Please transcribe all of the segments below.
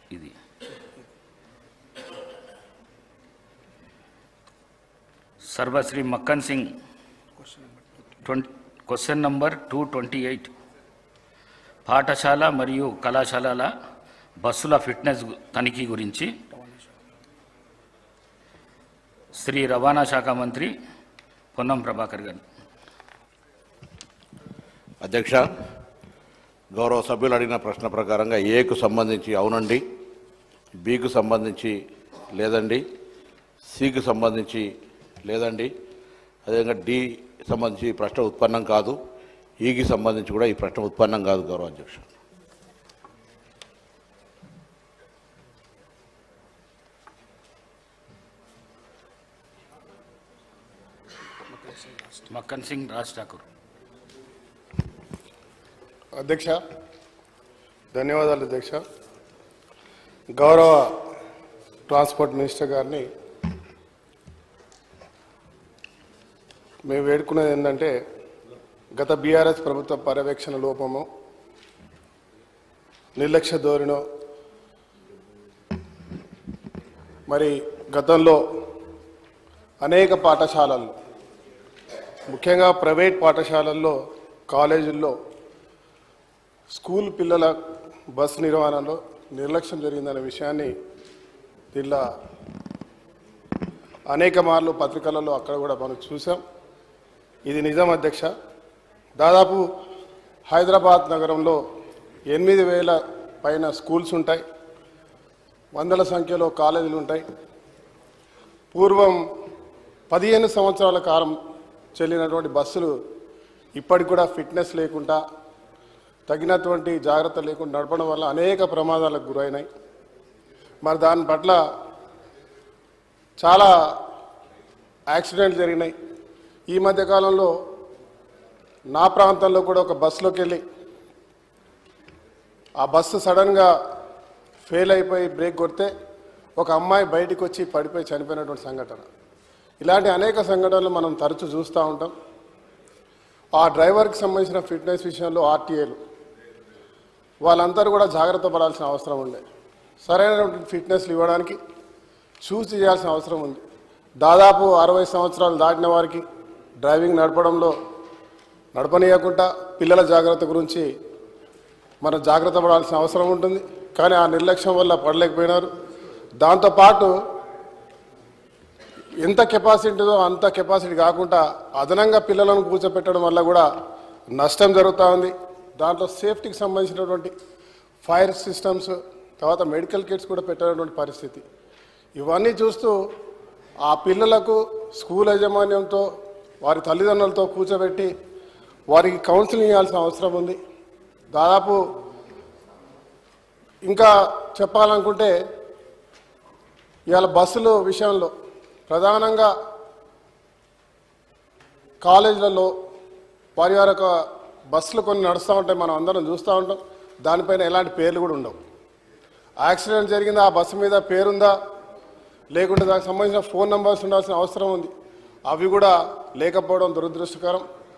ఇది సర్వశ్రీ Makkan Singh question number 228 పాఠశాల మరియు కళాశాలల బస్సుల ఫిట్నెస్ తనిఖీ గురించి శ్రీ రవాణా శాఖ మంత్రి పొన్నం ప్రభాకర్ గారు. అధ్యక్ష, గౌరవ సభ్యులు అడిగిన ప్రశ్న ప్రకారంగా ఏకు సంబంధించి అవునండి, బికు సంబంధించి లేదండి, సికు సంబంధించి లేదండి, అదేవిధంగా డి సంబంధించి ఈ ప్రశ్న ఉత్పన్నం కాదు, ఈకి సంబంధించి కూడా ఈ ప్రశ్న ఉత్పన్నం కాదు గౌరవ అధ్యక్ష. మక్కన్ సింగ్ రాజ్ ఠాకూర్. అధ్యక్ష, ధన్యవాదాలు అధ్యక్ష. గౌరవ ట్రాన్స్పోర్ట్ మినిస్టర్ గారిని మేము వేడుకునేది ఏంటంటే, గత బీఆర్ఎస్ ప్రభుత్వ పర్యవేక్షణ లోపము, నిర్లక్ష్య ధోరణో, మరి గతంలో అనేక పాఠశాలల్లో, ముఖ్యంగా ప్రైవేట్ పాఠశాలల్లో, కాలేజీల్లో స్కూల్ పిల్లల బస్సు నిర్వహణలో నిర్లక్ష్యం జరిగిందనే విషయాన్ని దీనిలో అనేక మార్లు పత్రికలలో అక్కడ కూడా మనం చూసాం. ఇది నిజం అధ్యక్ష. దాదాపు హైదరాబాద్ నగరంలో 8,000 పైన స్కూల్స్ ఉంటాయి, వందల సంఖ్యలో కాలేజీలు ఉంటాయి. పూర్వం 15 సంవత్సరాల కాలం చెల్లినటువంటి బస్సులు ఇప్పటికి కూడా ఫిట్నెస్ లేకుండా, తగినటువంటి జాగ్రత్త లేకుండా నడపడం వల్ల అనేక ప్రమాదాలకు గురైనాయి. మరి దాని పట్ల చాలా యాక్సిడెంట్లు జరిగినాయి. ఈ మధ్యకాలంలో నా ప్రాంతంలో కూడా ఒక బస్సులోకి వెళ్ళి ఆ బస్సు సడన్గా ఫెయిల్ అయిపోయి బ్రేక్ కొడితే ఒక అమ్మాయి బయటికి వచ్చి పడిపోయి చనిపోయినటువంటి సంఘటన. ఇలాంటి అనేక సంఘటనలు మనం తరచూ చూస్తూ ఉంటాం. ఆ డ్రైవర్కి సంబంధించిన ఫిట్నెస్ విషయంలో ఆర్టీఏలు వాళ్ళందరూ కూడా జాగ్రత్త పడాల్సిన అవసరం ఉంది. సరైనటువంటి ఫిట్నెస్లు ఇవ్వడానికి చూసి చేయాల్సిన అవసరం ఉంది. దాదాపు 60 సంవత్సరాలు దాటిన వారికి డ్రైవింగ్ నడపనీయకుండా పిల్లల జాగ్రత్త గురించి మనం జాగ్రత్త పడాల్సిన అవసరం ఉంటుంది. కానీ ఆ నిర్లక్ష్యం వల్ల పడలేకపోయినారు. దాంతోపాటు ఎంత కెపాసిటీదో అంత కెపాసిటీ కాకుండా అదనంగా పిల్లలను కూర్చోపెట్టడం వల్ల కూడా నష్టం జరుగుతూ ఉంది. దాంట్లో సేఫ్టీకి సంబంధించినటువంటి ఫైర్ సిస్టమ్స్, తర్వాత మెడికల్ కిట్స్ కూడా పెట్టినటువంటి పరిస్థితి. ఇవన్నీ చూస్తూ ఆ పిల్లలకు స్కూల్ యాజమాన్యంతో, వారి తల్లిదండ్రులతో కూర్చోబెట్టి వారికి కౌన్సిలింగ్ ఇవ్వాల్సిన అవసరం ఉంది. దాదాపు ఇంకా చెప్పాలనుకుంటే ఇవాళ బస్సుల విషయంలో ప్రధానంగా కాలేజీలలో వారి యొక్క బస్సులు కొన్ని నడుస్తూ ఉంటాయి, మనం అందరం చూస్తూ ఉంటాం. దానిపైన ఎలాంటి పేర్లు కూడా ఉండవు. యాక్సిడెంట్ జరిగిందా, ఆ బస్సు మీద పేరుందా, లేకుంటే దానికి సంబంధించిన ఫోన్ నెంబర్స్ ఉండాల్సిన అవసరం ఉంది. అవి కూడా లేకపోవడం దురదృష్టకరం.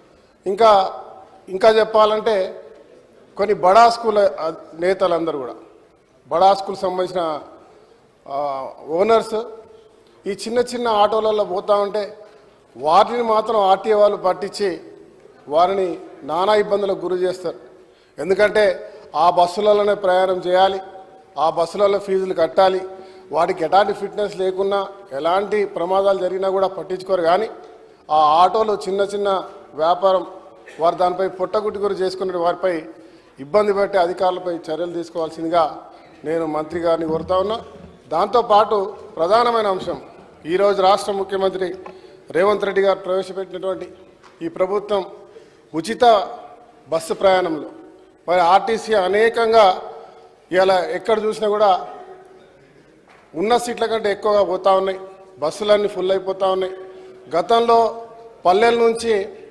ఇంకా చెప్పాలంటే కొన్ని బడా స్కూల్ నేతలందరూ కూడా, బడా స్కూల్ సంబంధించిన ఓనర్స్ ఈ చిన్న చిన్న ఆటోలలో పోతూ ఉంటే వాటిని మాత్రం ఆర్టీఏ వాళ్ళు పట్టించి వారిని నానా ఇబ్బందులకు గురి చేస్తారు. ఎందుకంటే ఆ బస్సులలోనే ప్రయాణం చేయాలి, ఆ బస్సులలో ఫీజులు కట్టాలి. వాటికి ఎలాంటి ఫిట్నెస్ లేకున్నా, ఎలాంటి ప్రమాదాలు జరిగినా కూడా పట్టించుకోరు. కానీ ఆ ఆటోలు చిన్న చిన్న వ్యాపారం, వారు దానిపై పొట్టగుట్టి గురి చేసుకునే వారిపై ఇబ్బంది పెట్టే అధికారులపై చర్యలు తీసుకోవాల్సిందిగా నేను మంత్రి గారిని కోరుతా ఉన్నా. దాంతోపాటు ప్రధానమైన అంశం, ఈరోజు రాష్ట్ర ముఖ్యమంత్రి రేవంత్ రెడ్డి గారు ప్రవేశపెట్టినటువంటి ఈ ప్రభుత్వం ఉచిత బస్సు ప్రయాణంలో మరి ఆర్టీసీ అనేకంగా ఇలా ఎక్కడ చూసినా కూడా ఉన్న సీట్ల కంటే ఎక్కువగా పోతూ ఉన్నాయి. బస్సులన్నీ ఫుల్ అయిపోతూ ఉన్నాయి. గతంలో పల్లెల నుంచి